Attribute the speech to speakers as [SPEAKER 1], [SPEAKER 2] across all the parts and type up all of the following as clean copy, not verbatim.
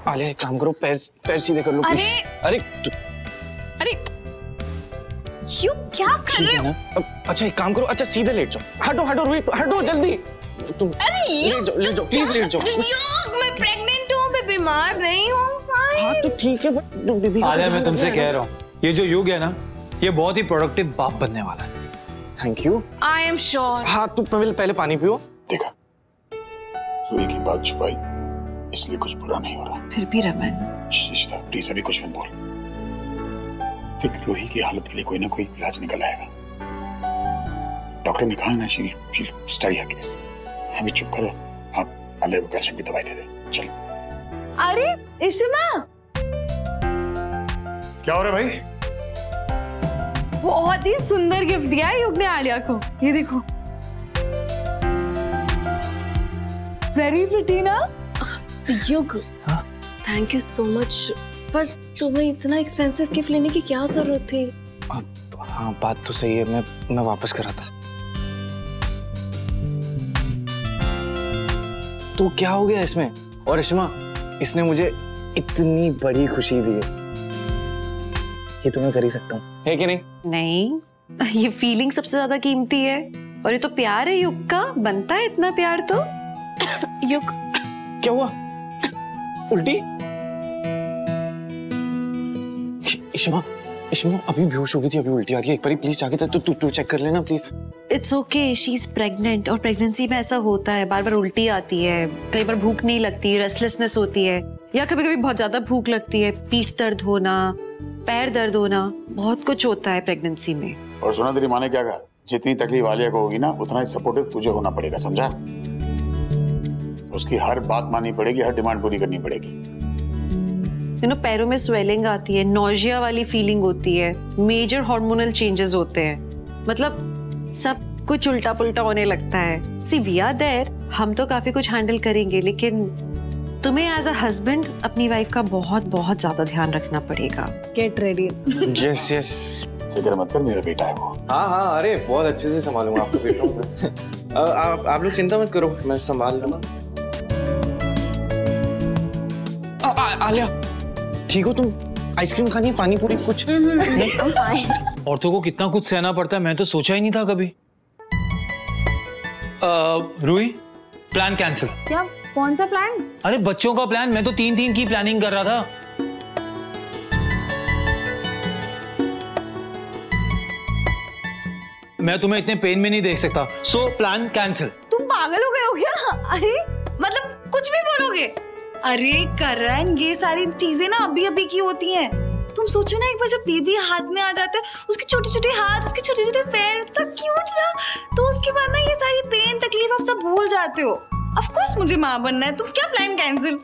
[SPEAKER 1] आलिया एक काम करो, पैर सीधे कर लो प्लीज। अरे
[SPEAKER 2] यू क्या कर रहे हो?
[SPEAKER 1] अच्छा एक काम करो, अच्छा सीधे लेट जाओ। हटो रोहित, हटो जल्दी तुम।
[SPEAKER 2] अरे
[SPEAKER 1] लेट जाओ प्लीज, लेट जाओ।
[SPEAKER 2] मैं प्रेग्नेंट हूँ, मैं बीमार नहीं हूँ।
[SPEAKER 1] हाँ तो ठीक है, बट बेबी का
[SPEAKER 3] आलिया मैं तुमसे कह रहा हूँ, ये जो युग है ना, ये बहुत ही प्रोडक्टिव बाप बनने वाला है।
[SPEAKER 1] Thank you.
[SPEAKER 2] I am sure.
[SPEAKER 1] हाँ तू पहले पानी पियो।
[SPEAKER 4] देखा, रूही की बात छुपाई इसलिए कुछ बुरा नहीं हो रहा।
[SPEAKER 2] फिर भी रमन
[SPEAKER 4] शिष्टा प्लीज अभी कुछ मत बोल। देख रूही की हालत के लिए कोई ना कोई इलाज निकल आएगा। डॉक्टर ने कहा ना शील स्टडी है केस। अभी चुप करो, आप आलिया को कैल्शियम की दवाई दे दे। चल।
[SPEAKER 2] अरे इशिमा,
[SPEAKER 4] क्या हो रहा है भाई?
[SPEAKER 2] बहुत ही सुंदर गिफ्ट दिया है युग ने आलिया को, ये देखो। वेरी प्रिटी ना?
[SPEAKER 5] युग, थैंक यू सो मच, पर तुम्हें इतना एक्सपेंसिव गिफ्ट लेने की क्या जरूरत थी?
[SPEAKER 1] हाँ बात तो सही है, मैं वापस करा था। तो क्या हो गया इसमें? और इश्मा, इसने मुझे इतनी बड़ी खुशी दी है, ये तो मैं कर ही सकता हूँ, है कि नहीं?
[SPEAKER 6] नहीं, ये फीलिंग सबसे ज्यादा कीमती है, और ये तो प्यार है युग का, बनता है इतना प्यार तो।
[SPEAKER 2] युग
[SPEAKER 1] क्या हुआ? उल्टी? इश्मा अभी बेहोश हो गई थी, अभी उल्टी आ रही है। एक बार प्लीज जाके तू चेक कर लेना please.
[SPEAKER 6] It's okay, she is pregnant, और प्रेगनेंसी में ऐसा होता है, बार बार उल्टी आती है, कई बार भूख नहीं लगती, रेस्टलेसनेस होती है, या कभी कभी बहुत ज्यादा भूख लगती है, पीठ दर्द होना, पैर दर्द होना, बहुत कुछ होता है प्रेगनेंसी में।
[SPEAKER 4] और सुना तेरी माँ ने क्या कहा, जितनी तकलीफ आलिया को होगी ना, उतना ही सपोर्टिव तुझे होना पड़ेगा, समझा? उसकी हर बात माननी पड़ेगी, हर डिमांड पूरी करनी पड़ेगी।
[SPEAKER 6] पैरों में स्वेलिंग आती है, नॉजिया वाली फीलिंग होती है, मेजर हार्मोनल चेंजेस होते हैं, मतलब सब कुछ उल्टा पुल्टा होने लगता है। सी वी आर देयर, हम तो काफी कुछ हैंडल करेंगे, लेकिन तुम्हें एज अ हस्बैंड अपनी वाइफ का बहुत बहुत ज्यादा ध्यान रखना पड़ेगा।
[SPEAKER 2] Get ready.
[SPEAKER 1] यस
[SPEAKER 4] फिक्र मत कर, मेरा बेटा है वो।
[SPEAKER 1] हाँ अरे बहुत अच्छे से संभालूंगा आपको बेटा। आप लोग चिंता मत करो, मैं संभाल लूंगा। आलिया ठीक हो तुम? आइसक्रीम खानी है, पानी पूरी कुछ?
[SPEAKER 3] औरतों को कितना कुछ सहना पड़ता है, मैं तो सोचा ही नहीं था कभी। Ruhi, plan cancel.
[SPEAKER 2] क्या? कौन सा प्लान?
[SPEAKER 3] अरे बच्चों का प्लान, मैं तो 3 की प्लानिंग कर रहा था। मैं तुम्हें इतने पेन में नहीं देख सकता, सो प्लान कैंसिल।
[SPEAKER 2] तुम पागल हो गए हो क्या? अरे मतलब कुछ भी बोलोगे? अरे करण, ये सारी चीजें ना अभी की होती हैं। तुम सोचो ना, एक बार जब बेबी हाथ में आ जाता है, उसके छोटे छोटे हाथ, उसके छोटे छोटे पैर, तो क्यूट सा, तो उसके बाद ना ये सारी पेन तकलीफ आप सब भूल जाते हो। ऑफ कोर्स मुझे माँ बनना है, तुम क्या प्लान कैंसिल?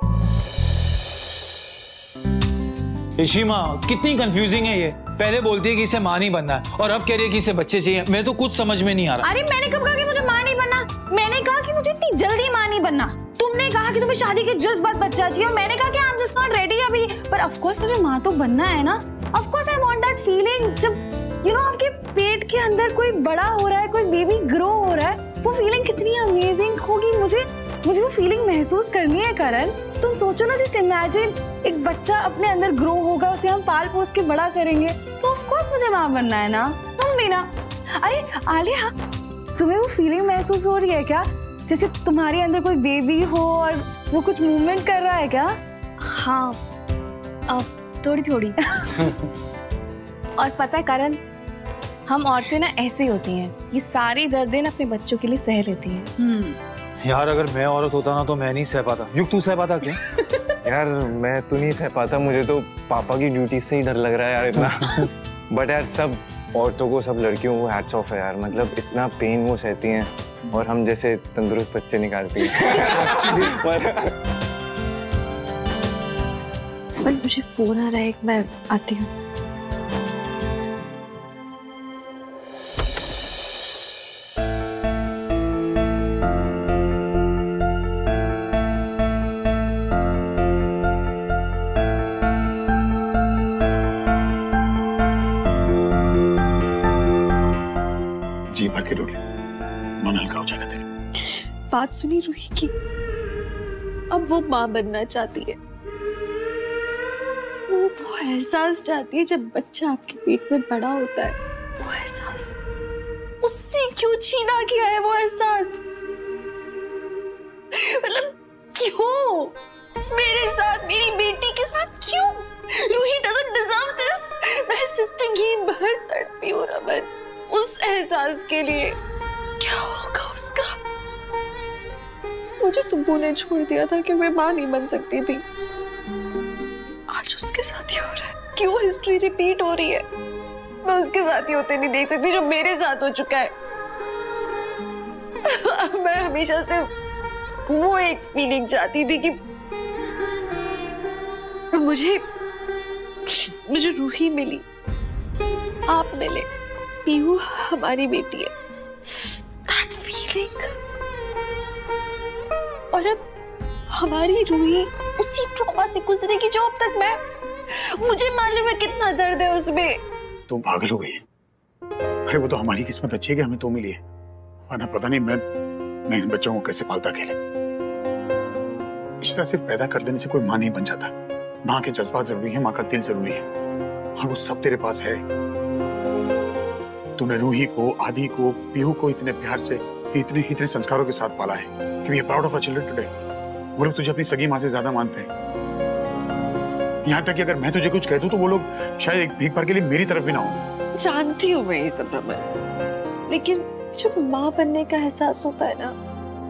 [SPEAKER 3] इशिमा कितनी कंफ्यूजिंग है ये, पहले बोलती है कि इसे माँ नहीं बनना है, और अब कह रही है कि इसे बच्चे चाहिए। मैं तो कुछ समझ में नहीं आ रहा।
[SPEAKER 2] अरे मैंने कब कहा कि मुझे माँ नहीं बनना? मैंने कहा कि मुझे इतनी जल्दी माँ नहीं बनना। तुमने कहा कि तुम्हें शादी के जस्ट बाद बच्चा चाहिए, और मैंने कहा कि I am just not ready अभी। पर ऑफ कोर्स मुझे माँ तो बनना है ना। Of course I want that feeling, जब यू नो आपके पेट के अंदर कोई बड़ा हो रहा है, कोई बेबी ग्रो हो रहा है, वो फीलिंग कितनी अमेजिंग होगी। मुझे वो फीलिंग महसूस करनी है करण। तुम सोचो ना, जस्ट इमेजिन एक बच्चा अपने अंदर ग्रो होगा, उसे हम पाल पोस के बड़ा करेंगे, तो ऑफ कोर्स मुझे माँ बनना है ना। तुम भी ना? अरे आलिया, तुम्हें वो फीलिंग महसूस हो रही है क्या, जैसे तुम्हारे अंदर कोई बेबी हो और वो कुछ मूवमेंट कर रहा है क्या?
[SPEAKER 5] हाँ, थोड़ी थोड़ी।
[SPEAKER 2] और पता है करण, हम औरतें ना ऐसे होती हैं, ये सारी दर्दें अपने बच्चों के लिए सह लेती हैं।
[SPEAKER 3] यार अगर मैं औरत होता ना तो मैं नहीं सह पाता। युग तू सह पाता क्या?
[SPEAKER 1] यार मैं तो नहीं सह पाता, मुझे तो पापा की ड्यूटी से ही डर लग रहा है यार इतना। बट यार सब औरतों को, सब लड़कियों को हैट्स ऑफ है यार, मतलब इतना पेन वो सहती हैं और हम जैसे तंदुरुस्त बच्चे निकालती हैं।
[SPEAKER 6] पर मुझे फोन आ रहा है, मैं आती हूँ।
[SPEAKER 4] जी भर के रोले, मन हल्का हो जाएगा तेरे।
[SPEAKER 6] बात सुनी रूही की, अब वो माँ बनना चाहती है।
[SPEAKER 5] वो एहसास चाहती है जब बच्चा आपके पेट में बड़ा होता है, वो एहसास उससे क्यों छीना गया है वो एहसास? मतलब क्यों मेरे साथ, मेरी बेटी के साथ क्यों? Ruhi doesn't deserve this. मैं जिंदगी भर तड़पी हूँ रमन उस एहसास के लिए। क्या होगा उसका? मुझे सुब्बू ने छोड़ दिया था कि मैं माँ नहीं बन सकती थी। आज उसके साथ ही हो रहा है। क्यों हिस्ट्री रिपीट हो रही है? मैं उसके साथ ही होते नहीं देख सकती जो मेरे साथ हो चुका है। मैं हमेशा से वो एक फीलिंग चाहती थी कि मुझे रूही मिली, आप मिले, पीहू हमारी बेटी है। That feeling। और अब हमारी रूही उसी ट्रॉमा से गुजरेगी जो अब तक मुझे मालूम है कितना दर्द है उसमें।
[SPEAKER 4] तुम पागल हो गई। अरे वो तो हमारी किस्मत अच्छी है कि हमें तो मिली है, वरना पता नहीं मैं इन बच्चों को कैसे पालता अकेले। रिश्ता सिर्फ पैदा कर देने से कोई माँ नहीं बन जाता। माँ के जज्बात जरूरी है, माँ का दिल जरूरी है, और वो सब तेरे पास है। तूने रूही को, आदि को, पीहू को इतने प्यार से, इतने संस्कारों के साथ पाला है कि we are proud of our children today. वो लोग तुझे अपनी सगी माँ से ज्यादा मानते हैं। यहाँ तक कि अगर मैं तुझे कुछ कह दूं तो वो लोग शायद एक भीख भर के लिए मेरी तरफ भी ना हो।
[SPEAKER 5] जानती हूँ मैं ये सब रमन, लेकिन जब माँ बनने का एहसास होता है ना,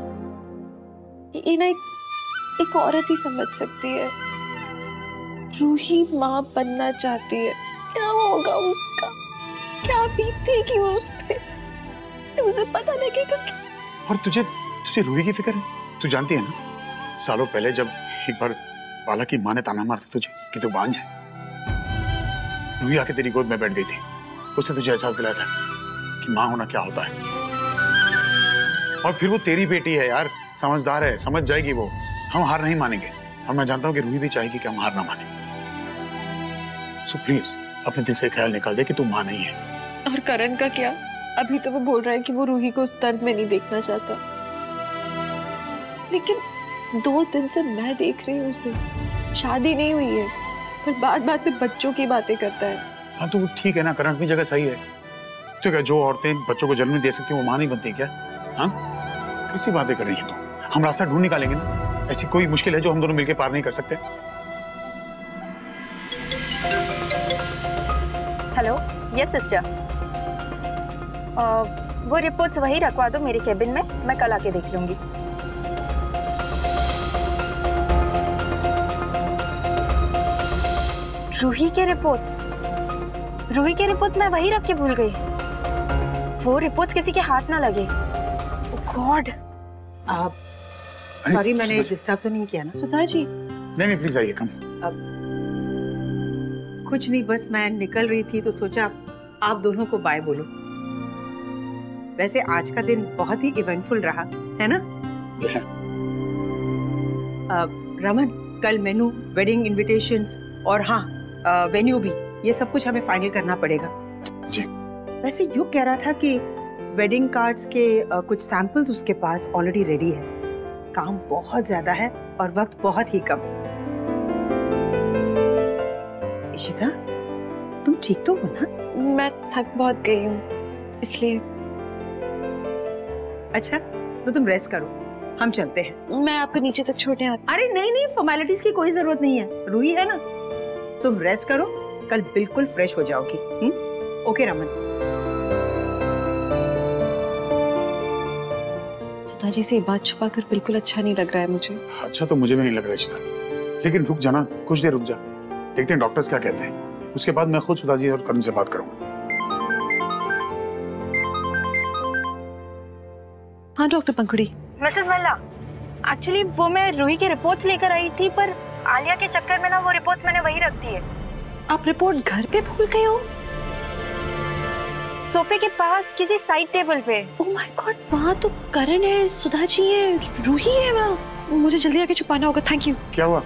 [SPEAKER 5] ये ना एक औरत ही समझ सकती है। रूही माँ बनना चाहती है, क्या होगा उसका? क्या बीतेगी उस पे? उसे पता लगेगा कि...
[SPEAKER 4] और तुझे रूही की फिक्र है? तू जानती है ना, सालों पहले जब एक बार बाला की माँ ने ताना मारा था तुझे कि तू बांझ है, रूही आके तेरी गोद में बैठ गई थी। उसने तुझे एहसास दिलाया था कि माँ होना क्या होता है। और फिर वो तेरी बेटी है यार, समझदार है, समझ जाएगी वो। हम हार नहीं मानेंगे, और मैं जानता हूँ कि रूही भी चाहेगी कि हम हार ना माने। सो प्लीज अपने दिल से ख्याल निकाल दे कि तू माँ नहीं है।
[SPEAKER 5] और करण का क्या? अभी तो वो बोल रहा है कि वो रूही को उस दर्द में नहीं देखना चाहता, लेकिन 2 दिन से मैं देख रही हूँ उसे। शादी नहीं हुई है, पर बात में बच्चों की बातें करता है।
[SPEAKER 4] हाँ तो वो ठीक है ना, करण अपनी जगह सही है। तो क्या जो औरतें बच्चों को जन्म नहीं दे सकती वो माँ नहीं बनती क्या? हाँ, कैसी बातें कर रही है तुम? हम रास्ता ढूंढ निकालेंगे ना। ऐसी कोई मुश्किल है जो हम दोनों मिलकर पार नहीं कर सकते?
[SPEAKER 7] Hello, yes sister. वो रिपोर्ट्स वही रखवा दो मेरे केबिन में, मैं कल आके देख लूंगी। रूही के रिपोर्ट्स मैं वही रख के भूल गई। वो रिपोर्ट्स किसी के हाथ ना लगे। गॉड।
[SPEAKER 8] सॉरी, मैंने डिस्टर्ब तो नहीं किया ना?
[SPEAKER 5] सुधा जी।
[SPEAKER 4] नहीं प्लीज आइए, कम।
[SPEAKER 8] कुछ नहीं, बस मैं निकल रही थी तो सोचा आप दोनों को बाय बोलो। वैसे आज का दिन बहुत ही इवेंटफुल रहा है ना? रमन, कल मेनू, वेडिंग इनविटेशंस और हाँ वेन्यू भी, ये सब कुछ हमें फाइनल करना पड़ेगा।
[SPEAKER 4] जी।
[SPEAKER 8] वैसे युग कह रहा था कि वेडिंग कार्ड्स के कुछ सैंपल्स उसके पास ऑलरेडी रेडी है। काम बहुत ज्यादा है और वक्त बहुत ही कम। इशिता, तुम ठीक तो हो ना?
[SPEAKER 5] मैं थक बहुत गई हूँ, इसलिए।
[SPEAKER 8] अच्छा, तो तुम रेस्ट करो, हम चलते हैं।
[SPEAKER 5] मैं आपको नीचे तक छोड़ने आती।
[SPEAKER 8] अरे नहीं, फॉर्मेलिटीज की कोई जरूरत नहीं है। रूही है ना, तुम रेस्ट करो, कल बिल्कुल फ्रेश हो जाओगी। ओके रमन।
[SPEAKER 5] सुधा जी से बात छुपा कर बिल्कुल अच्छा नहीं लग रहा है मुझे।
[SPEAKER 4] अच्छा तो मुझे भी नहीं लग रहा इशिता, लेकिन रुक जाना, कुछ देर रुक जा, देखते हैं डॉक्टर्स क्या कहते हैं। उसके बाद मैं खुद सुधा जी और करण से बात करूंगा।
[SPEAKER 5] हाँ doctor Pankhuri.
[SPEAKER 7] Mrs Malla, actually वो मैं रूही के रिपोर्ट्स लेकर आई थी, पर आलिया के चक्कर में ना वो रिपोर्ट्स मैंने वही रख दी है।
[SPEAKER 5] आप रिपोर्ट घर पे भूल गए हो?
[SPEAKER 7] सोफे के पास किसी साइड टेबल पे।
[SPEAKER 5] ओह माय गॉड, वहाँ तो करण है, सुधा जी है, रूही है वहाँ। मुझे जल्दी आके छुपाना होगा। Thank you.
[SPEAKER 4] क्या हुआ?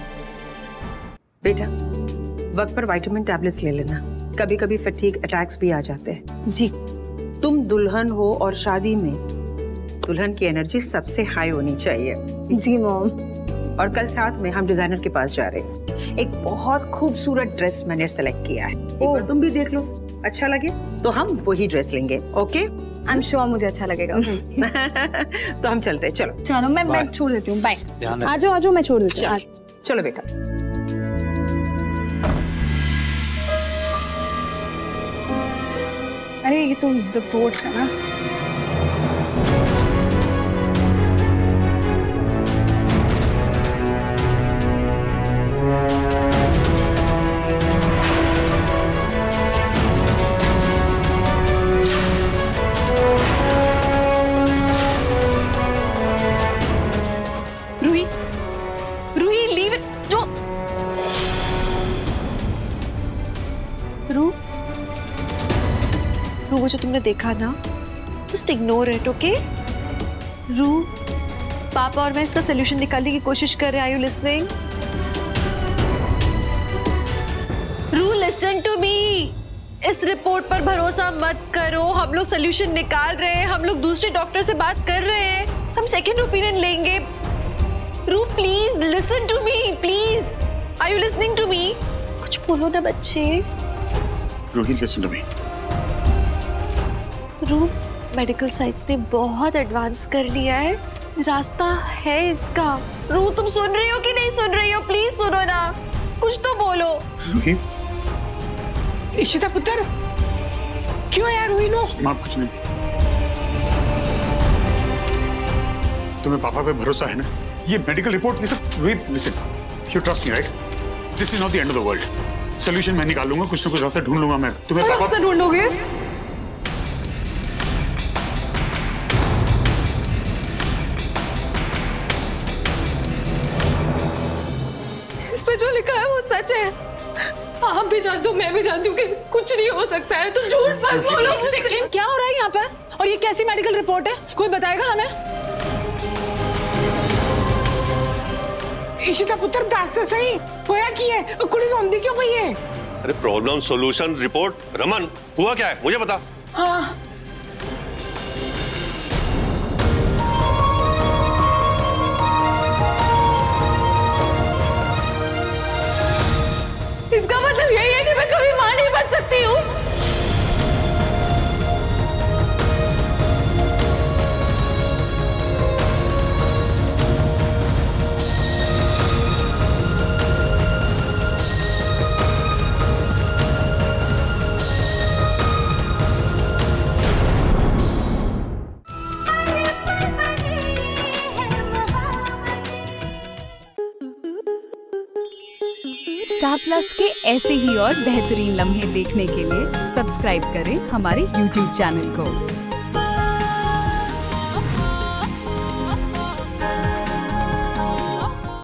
[SPEAKER 8] बेटा, वक्त पर विटामिन टैबलेट्स ले लेना, कभी कभी फटीग अटैक्स भी आ जाते हैं।
[SPEAKER 5] जी।
[SPEAKER 8] तुम दुल्हन हो और शादी में दुल्हन की एनर्जी सबसे हाई होनी चाहिए।
[SPEAKER 5] जी मॉम।
[SPEAKER 8] और कल साथ में हम डिजाइनर के पास जा रहे हैं। एक बहुत खूबसूरत ड्रेस मैंने सेलेक्ट किया है, एक बार तुम भी देख लो, अच्छा लगे तो हम वही ड्रेस लेंगे। ओके,
[SPEAKER 2] आई एम श्योर मुझे अच्छा लगेगा।
[SPEAKER 8] तो हम चलते हैं, चलो।
[SPEAKER 2] चलो मैं छोड़ देती हूँ, बाय।
[SPEAKER 3] ध्यान
[SPEAKER 2] आ जाओ मैं छोड़ देती हूँ।
[SPEAKER 8] चलो बेटा।
[SPEAKER 2] अरे ये तो रिपोर्ट्स है ना।
[SPEAKER 6] Ruhi leave it. वो जो तुमने देखा ना, जस्ट इग्नोर इट, ओके? रू, पापा और मैं इसका सोल्यूशन निकालने की कोशिश कर रहे हैं। Are you listening? Ru, listen to me. इस रिपोर्ट पर भरोसा मत करो। हम लोग सोल्यूशन निकाल रहे हैं, हम लोग दूसरे डॉक्टर से बात कर रहे हैं, हम सेकेंड ओपिनियन लेंगे। Ru please listen to me, please. Are you listening to me? कुछ बोलो ना बच्चे।
[SPEAKER 4] Ruhi, listen to me.
[SPEAKER 6] Ru, medical science ने बहुत एडवांस कर लिया है, रास्ता है इसका। रू, तुम सुन रही हो कि नहीं सुन रही हो? प्लीज सुनो ना, कुछ तो बोलो।
[SPEAKER 4] रूही,
[SPEAKER 9] इशिता पुत्र, क्यों यार रूही नो?
[SPEAKER 4] माँ कुछ नहीं। तुम्हें पापा पे भरोसा है ना? ये मेडिकल रिपोर्ट, ये सब। Ruhi listen, you trust me right? This is not the end of the world. Solution मैं निकाल लूंगा, कुछ ना कुछ रास्ता ढूंढ लूंगा मैं। तुम्हें पापा
[SPEAKER 2] रास्ता ढूंढोगे? इस पे जो लिखा है वो सच है। आप भी जानते हो, मैं भी जानती हूँ कि कुछ नहीं हो सकता है, तो झूठ मत बोलो।
[SPEAKER 9] सेकंड, क्या हो रहा है यहाँ पर? और ये कैसी मेडिकल रिपोर्ट है? कोई बताएगा हमें? इशिता पुत्र, दस से सही होया की है, कुड़ी रोंदी क्यों पई है?
[SPEAKER 10] अरे प्रॉब्लम सॉल्यूशन रिपोर्ट। रमन, हुआ क्या है मुझे बता।
[SPEAKER 9] हाँ,
[SPEAKER 2] इसका मतलब यही है कि मैं कभी मां नहीं बन सकती हूँ।
[SPEAKER 11] स्टार प्लस के ऐसे ही और बेहतरीन लम्हे देखने के लिए सब्सक्राइब करें हमारे YouTube चैनल को।